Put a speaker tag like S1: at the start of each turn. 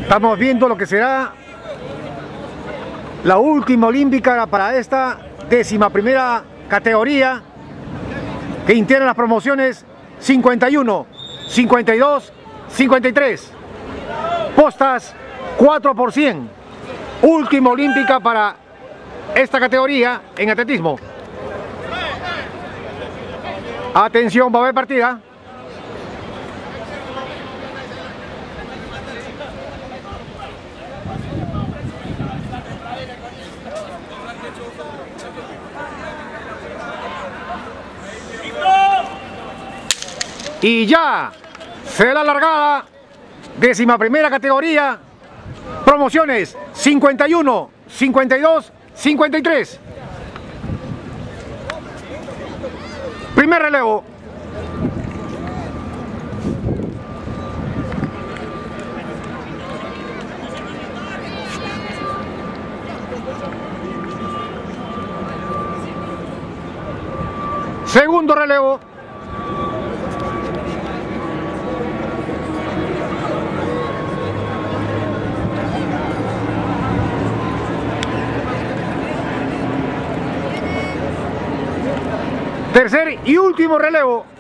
S1: Estamos viendo lo que será la última olímpica para esta 11ª categoría que integra las promociones 51, 52, 53. Postas 4%. Última olímpica para esta categoría en atletismo. Atención, va a haber partida. Y ya se da la largada, 11ª categoría, promociones 51, 52, 53. Primer relevo. Segundo relevo. Tercer y último relevo.